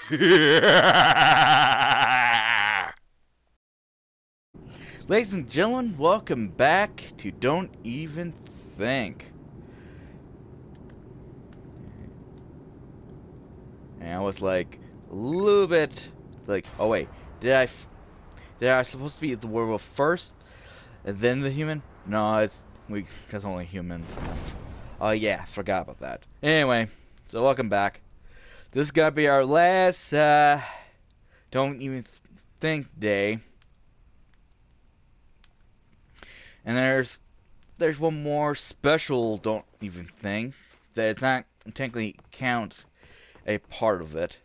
Ladies and gentlemen, welcome back to Don't Even Think. And I was like a little bit like, oh wait, did I supposed to be the werewolf first and then the human? No, that's only humans. Oh yeah, forgot about that. Anyway, so welcome back. This is gonna be our last Don't Even Think day. And there's one more special Don't Even Think that it's not technically count a part of it.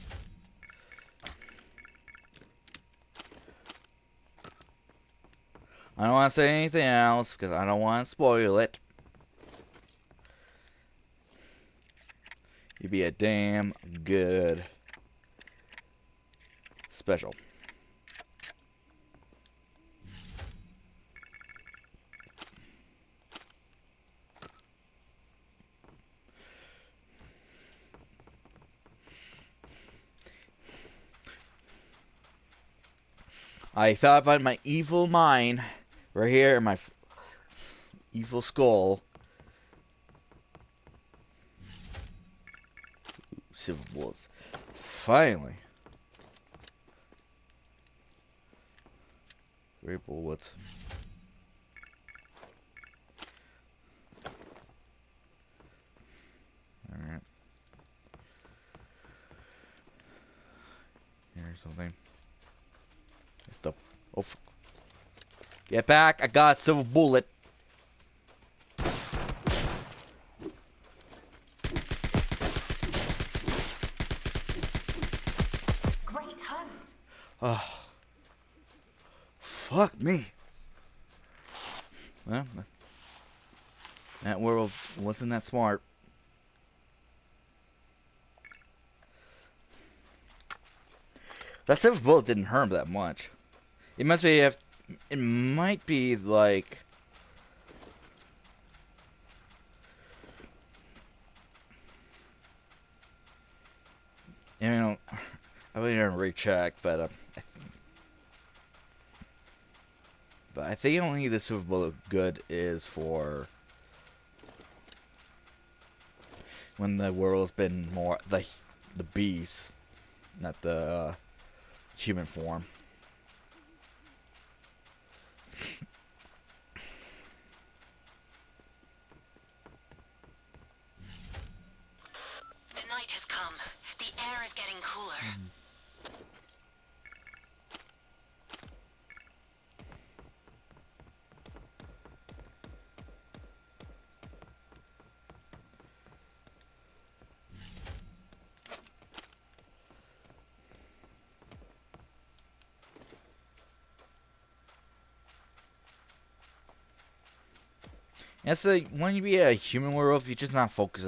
I don't want to say anything else because I don't want to spoil it. You'd be a damn good special. I thought about my evil mind right here in my evil skull. Silver bullets. Finally. 3 bullets. Alright. Here's something. Oh, get back! I got a silver bullet. Great hunt. Oh, fuck me. Well, that werewolf wasn't that smart. That silver bullet didn't hurt him that much. It must be if it might be like I really didn't recheck, but I think only the silver bullet good is for when the world's been more the beast, not the human form. The night has come. The air is getting cooler. That's when you be a human werewolf, you just not focus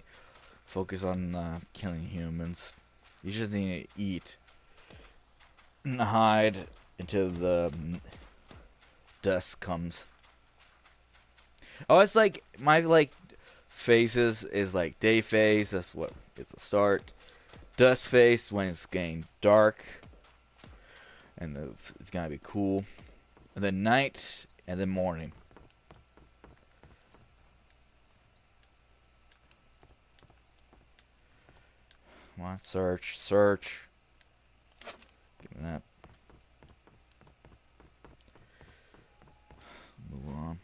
on killing humans. You just need to eat and hide until the dusk comes. Oh, it's like my phases is like day phase. That's what is the start. Dusk phase when it's getting dark, and it's gonna be cool. And then night, and then morning. Come on, search. Give me that. Move on.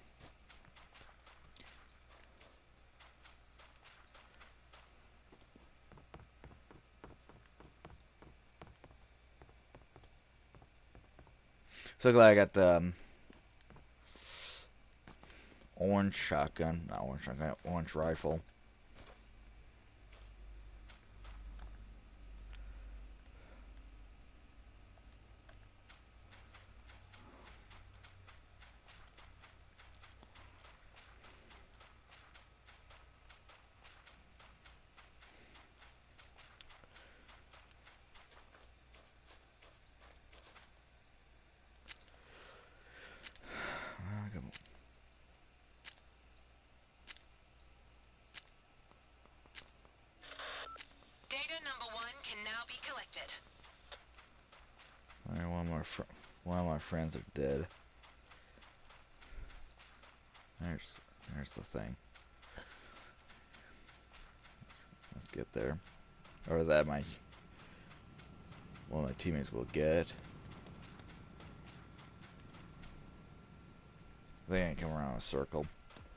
So glad I got the orange shotgun. Not orange shotgun, orange rifle. now be collected. Alright, one of my friends are dead. There's the thing. Let's get there. Or that one of my teammates will get. They ain't come around in a circle.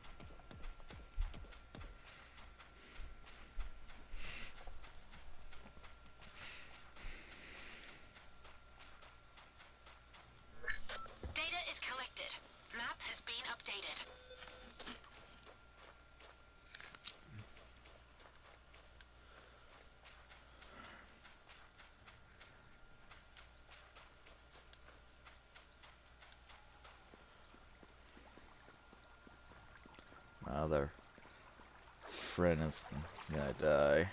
Data is collected. Map has been updated. My other friend is gonna die.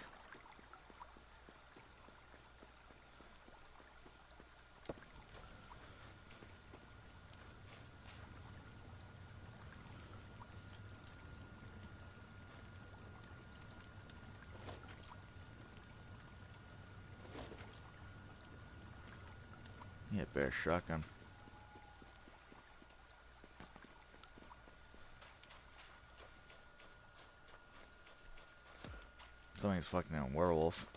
Yeah, bear shotgun. Somebody's fucking a werewolf.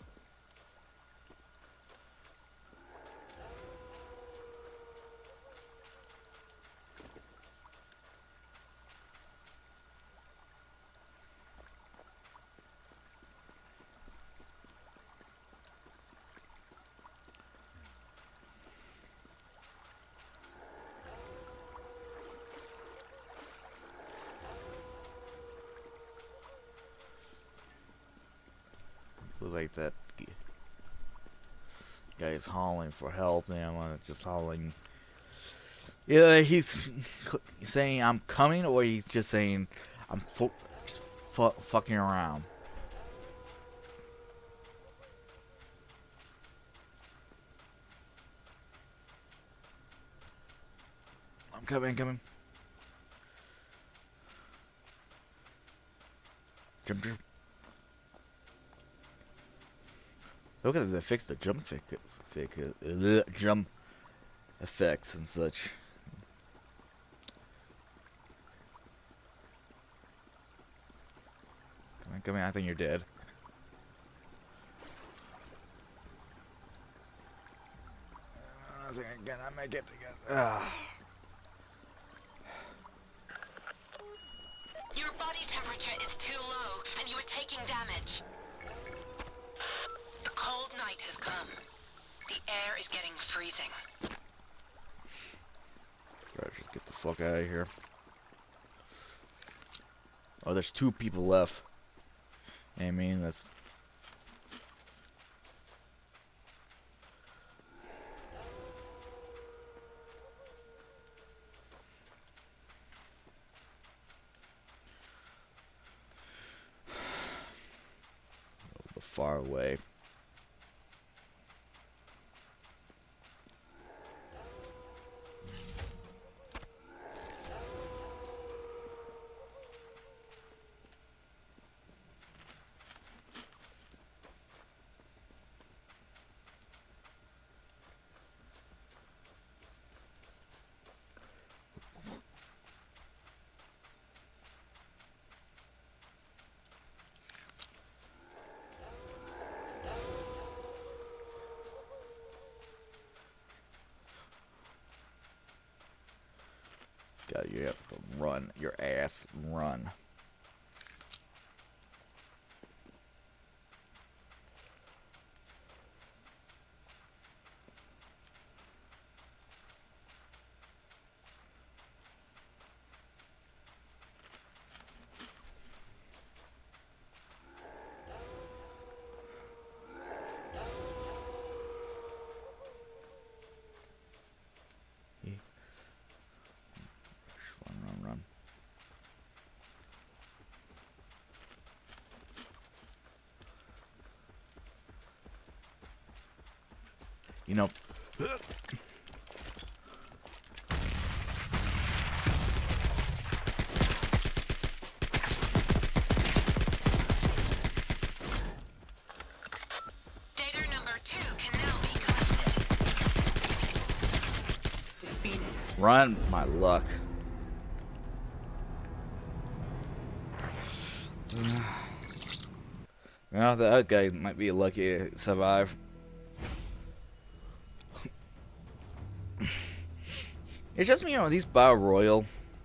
Looks like that guy's hauling for help, and I'm just hauling. Yeah, he's saying I'm coming, or he's just saying I'm just fucking around. I'm coming. Jump. Look at they fixed the jump jump effects and such. Come in, I think you're dead. I think I cannot make it again. Your body temperature is too low, and you are taking damage. The cold night has come. The air is getting freezing. Alright, just get the fuck out of here. Oh, there's 2 people left. I mean, that's... a little far away. God, you have to run your ass, run. Run. You know, Data number 2 Run my luck. Well, that guy might be lucky to survive. It's just, these Battle Royal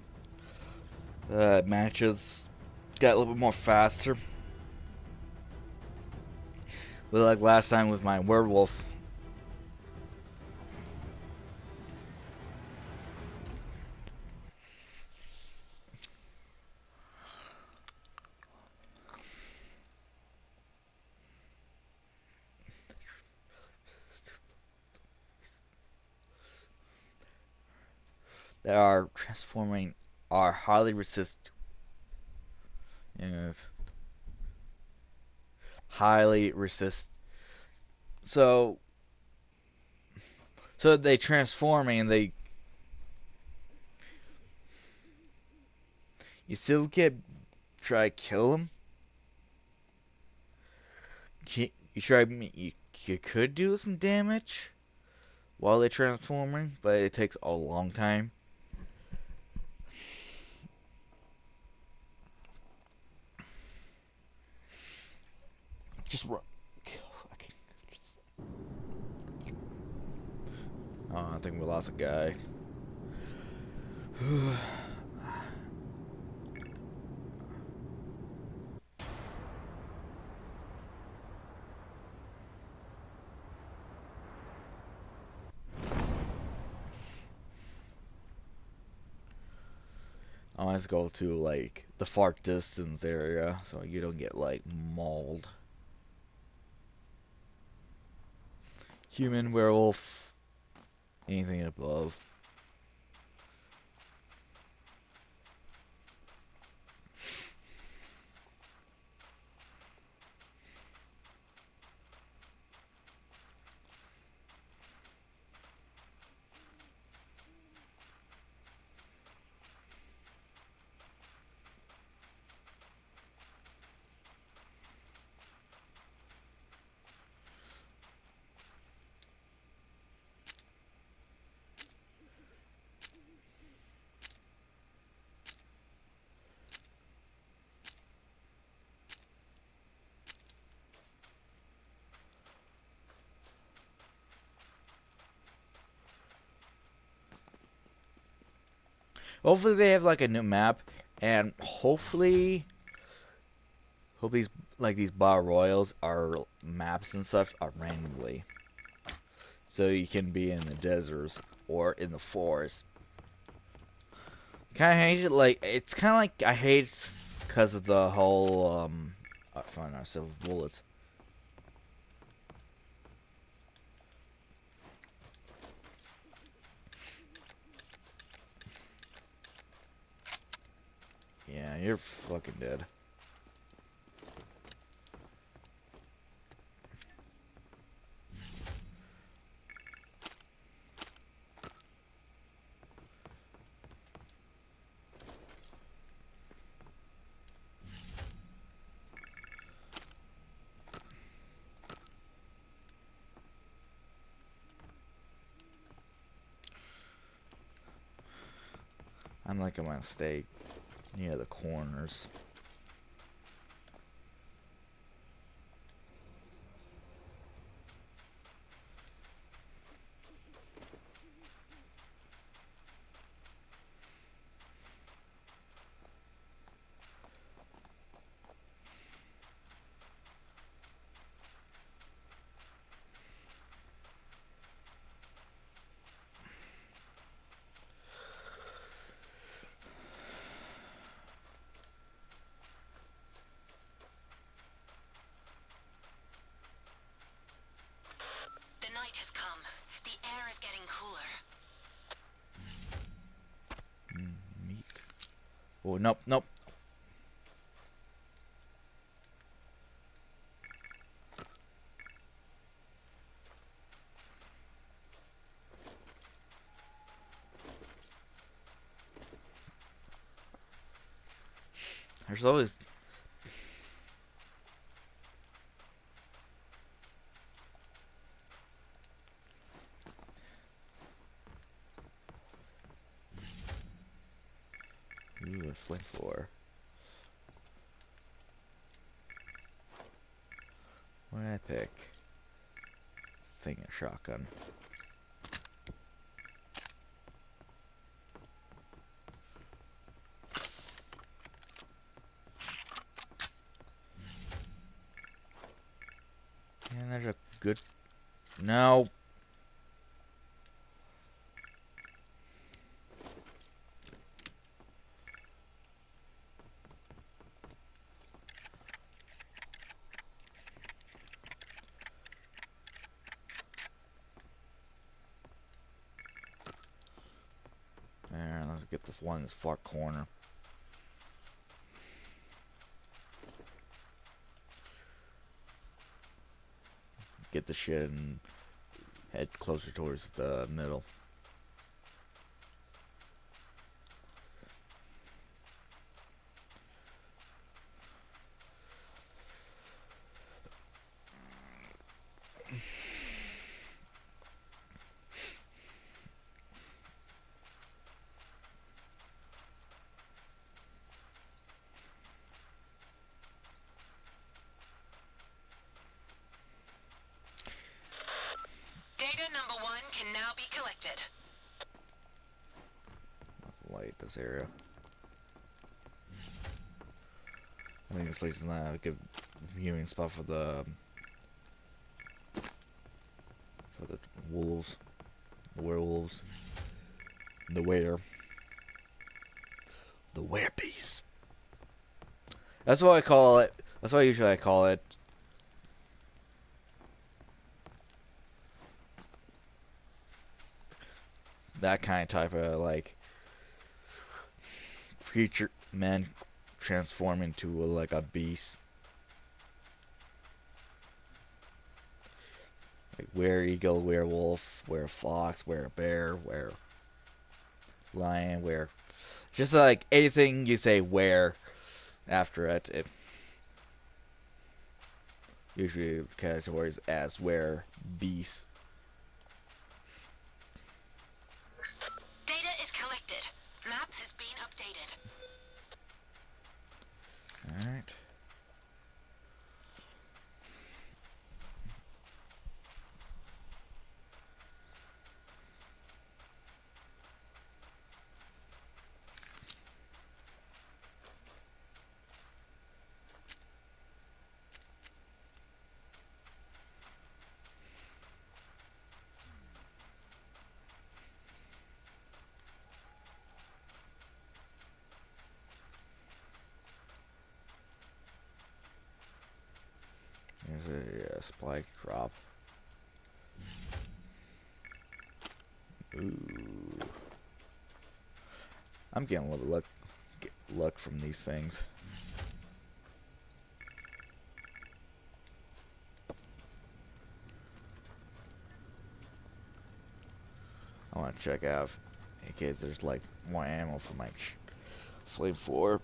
matches got a little bit more faster. But like last time with my werewolf. That are transforming are highly resist. Yes. Highly resist. So they transforming and they you still get try to kill them. You try you could do some damage while they're transforming, but it takes a long time. Just run. Oh, I think we lost a guy. I always go to like the far distance area so you don't get like mauled. Human, werewolf, anything above. Hopefully they have like a new map, and hope these like these bar royals are maps and stuff are randomly, so you can be in the deserts or in the forest. Kind of hate it. Like it's kind of like I hate because of the whole I find ourselves bullets. Yeah, you're fucking dead. I'm gonna stay near the corners. The night has come. The air is getting cooler. Meat. Oh, nope, nope. There's always flame for? What did I pick? Thing a shotgun. And there's a good. No. There, let's get this one in this far corner. Get the shit and head closer towards the middle. Data number 1 can now be collected. Light this area. I think this place is not a good viewing spot for the wolves, the werewolves, the werebeast. That's what I call it. That's what usually I call it. That kind of type of like creature, man, transform into like a beast. Like were-eagle, werewolf, were-fox, were-bear, were-lion, were... Just like anything you say were after it, it usually categories as were-beast. Data is collected. Map has been updated. Alright. There's a supply drop. Ooh. I'm getting a little luck from these things. I want to check out in case there's like more ammo for my flame 4.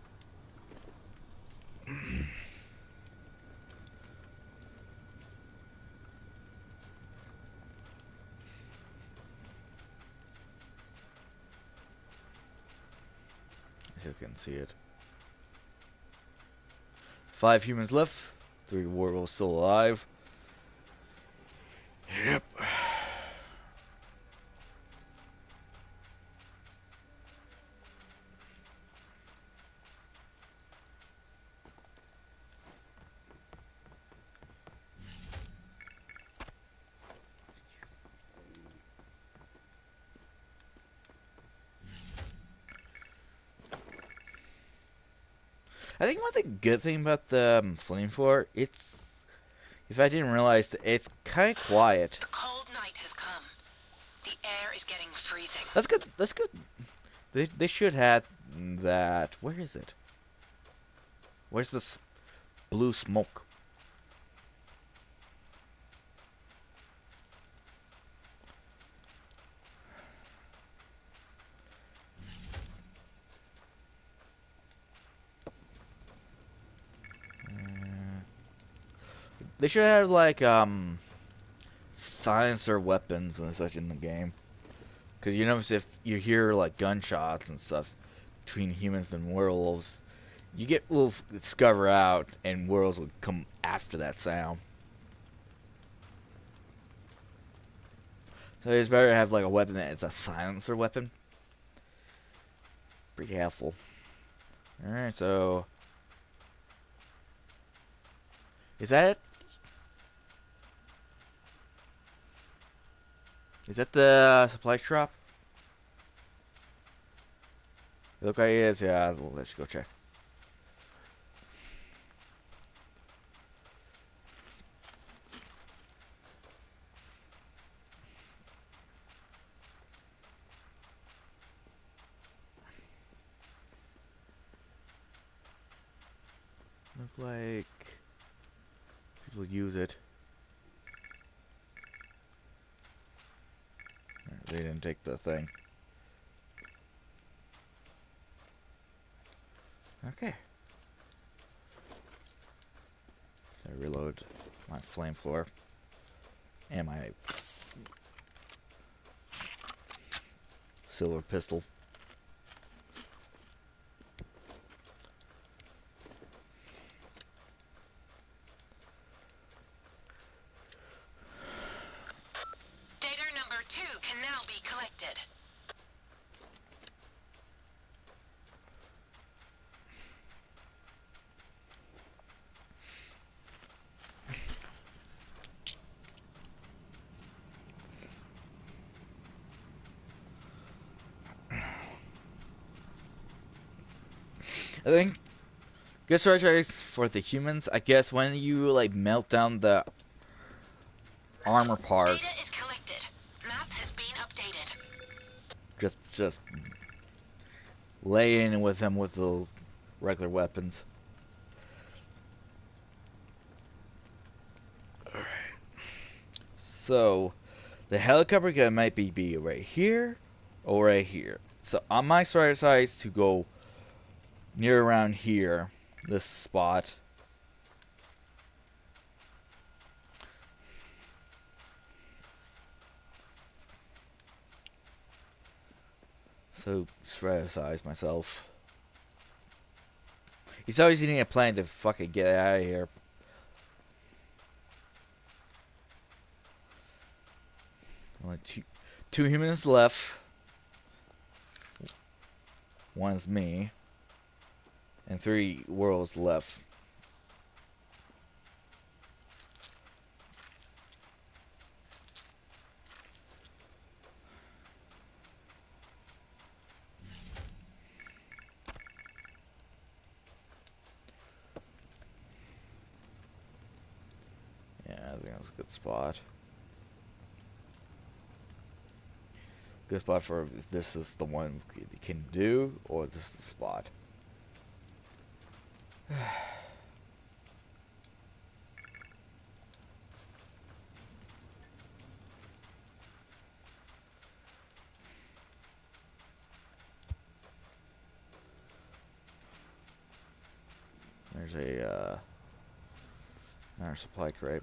As you can see it. 5 humans left. 3 werewolves still alive. Yep. I think one thing good thing about the flame 4, it's, if I didn't realize that it's kind of quiet. The cold night has come. The air is getting freezing. That's good. That's good. They should have that. Where is it? Where's this blue smoke? They should have like silencer weapons and such in the game. Cause you notice if you hear like gunshots and stuff between humans and werewolves, you get will discover out, and werewolves will come after that sound. So it's better to have like a weapon that is a silencer weapon. Pretty helpful. All right, so is that it? Is that the supply drop? It look like it is. Yeah, let's go check. Look like people use it. They didn't take the thing. Okay. I reload my flamethrower and my silver pistol. Data number 2 can now be collected. I think good strategy for the humans. I guess when you like melt down the armor part, Data is collected. Map has been updated. just lay in with them with the regular weapons. Alright. So the helicopter gun might be right here or right here. So on my strategy is to go near around here, this spot. So strategize myself. He's always needing a plan to fucking get out of here. Only two humans left. One is me. And 3 worlds left. Yeah, I think that's a good spot. Good spot for if this is the one we can do, or this is the spot. There's another supply crate.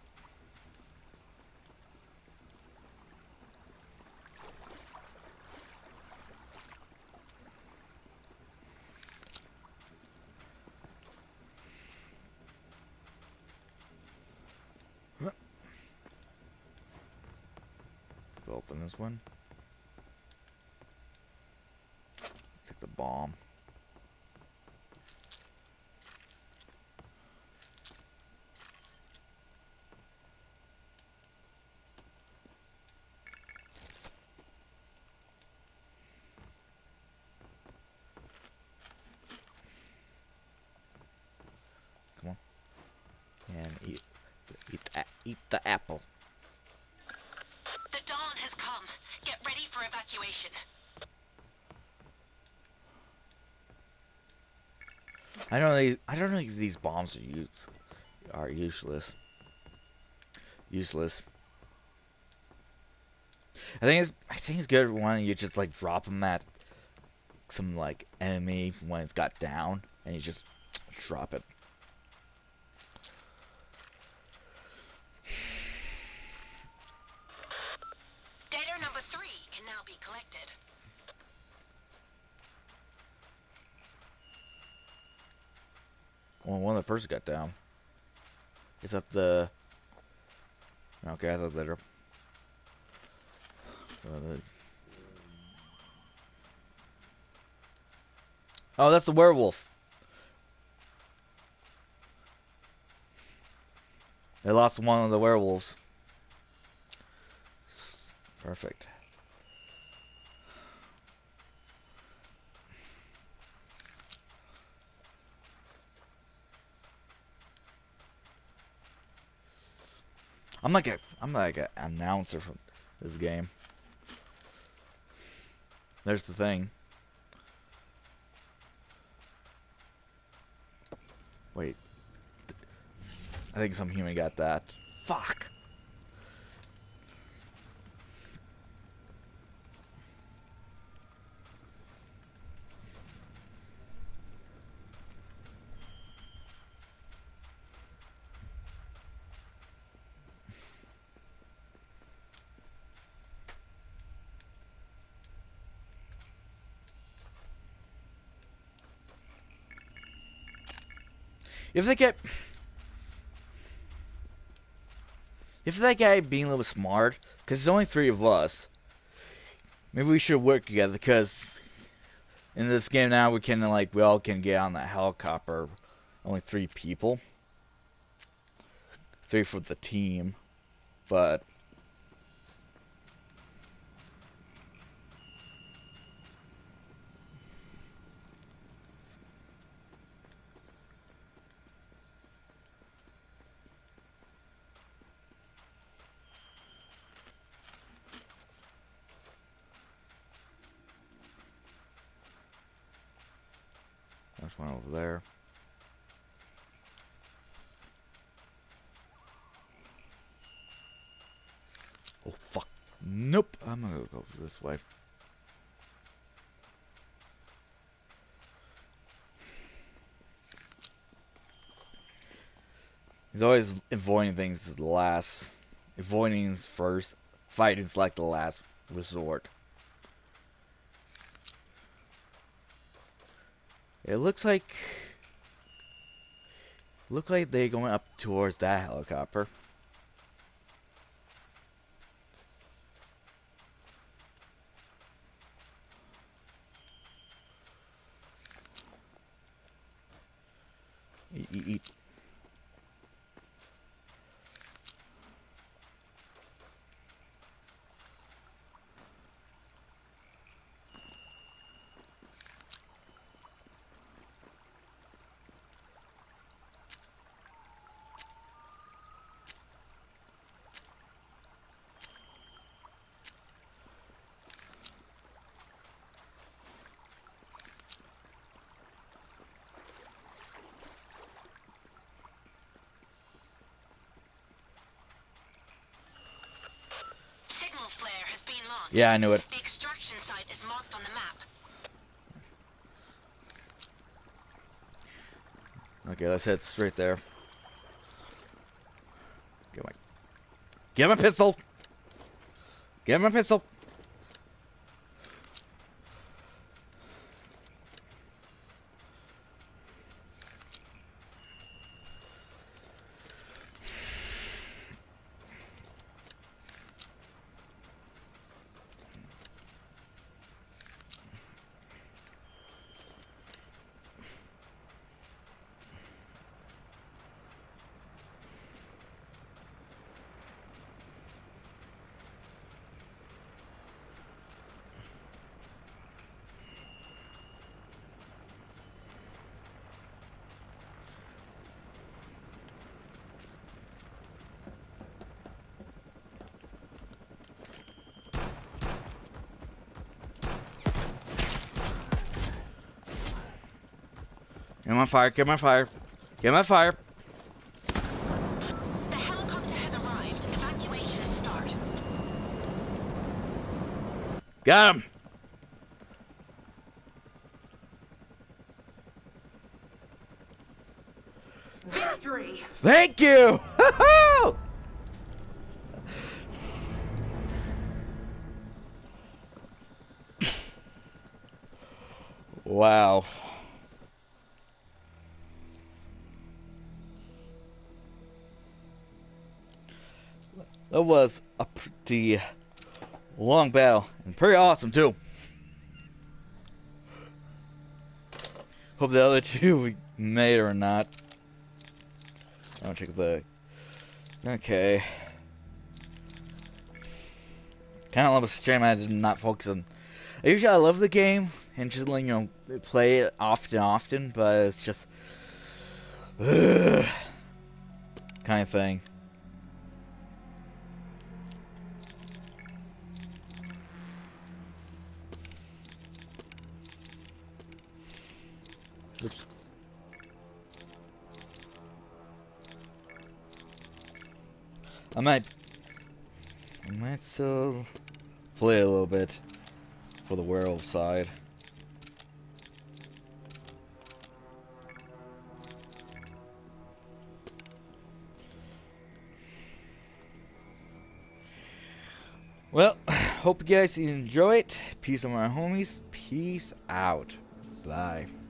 Open this one. Take the bomb. Come on. And eat the apple. The dawn has come. Get ready for evacuation. I don't know if these bombs are useless. Useless. I think it's good when you just like drop them at some like enemy when it's got down, and you just drop it. Data number 3 can now be collected. Well, one of the person got down. Is that the... Okay, I thought that... Oh, that's the werewolf. They lost one of the werewolves. Perfect. I'm like an announcer from this game. There's the thing. Wait. I think some human got that. Fuck. If they get... If that guy being a little smart, because there's only 3 of us, maybe we should work together, because in this game now we can, like, we all can get on that helicopter. Only 3 people. 3 for the team, but... There's one over there. Oh, fuck. Nope. I'm gonna go this way. He's always avoiding things to the last. Avoiding is first. Fighting's like the last resort. It looks like... Look like they're going up towards that helicopter. Eat. Signal flare has been launched. Yeah, I knew it. The extraction site is marked on the map. Okay, let's head straight there. Get my pistol! Get my pistol! Get my fire, get my fire. Get my fire. The helicopter has arrived. Evacuation is start. Got him! Victory! Thank you! Wow. That was a pretty long battle and pretty awesome too. Hope the other two we made or not. I'll check the. Okay. Kind of love a stream. I did not focus on. Usually I love the game and just play it often, but it's just kind of thing. Oops. I might still play a little bit for the werewolf side. Well, hope you guys enjoy it. Peace on my homies. Peace out. Bye.